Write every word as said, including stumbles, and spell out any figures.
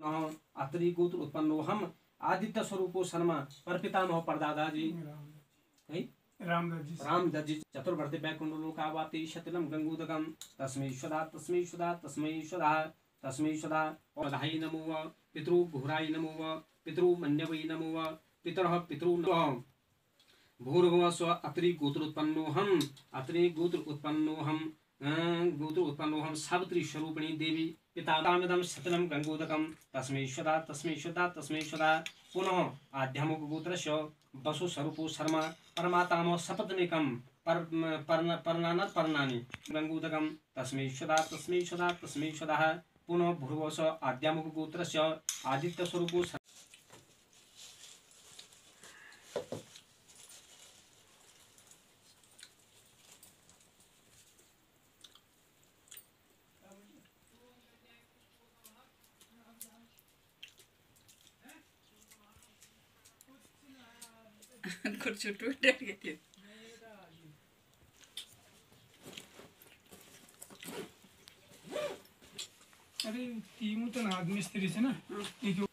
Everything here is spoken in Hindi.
अत्रि गोत्र उत्पन्नो हम आदित्य स्वरूपो शर्मा पर पितामह परदादा जी है रामदत्त जी रामदत्त जी चतुर्वर्ति वैकुंठ लोकावाप्ति शतलम गंगोदकम तस्मै स्वधा तस्मै स्वधा तस्मै स्वधा तस्मै स्वधा पदाय नमो व पितृ घोराय नमो व पितृ मन्यवै नमो व पितरः पितृ नमः भूर्भुवः स्वः अत्रि गोत्र उत्पन्नो हम अत्रि गोत्र उत्पन्नो हम गोत्र उत्पन्नो हम सावित्री स्वरूपिणी देवी पितामहं शतलं गंगोदकं तस्मै स्वधा तस्मै स्वधा तस्मै स्वधा पुनः आद्यमुख गोत्रस्य वसु स्वरूपो शर्मा परमातामह सपत्नीकं पर पर्णानत् पर्णानि गंगोदकं तस्मै स्वधा तस्मै स्वधा तस्मै स्वधा पुनः भूर्भुवः स्वः आद्यमुख गोत्रस्य आदित्य स्वरूपो कुछ टूट गए थे। अरे तीमू तो ना आदमी स्त्री से ना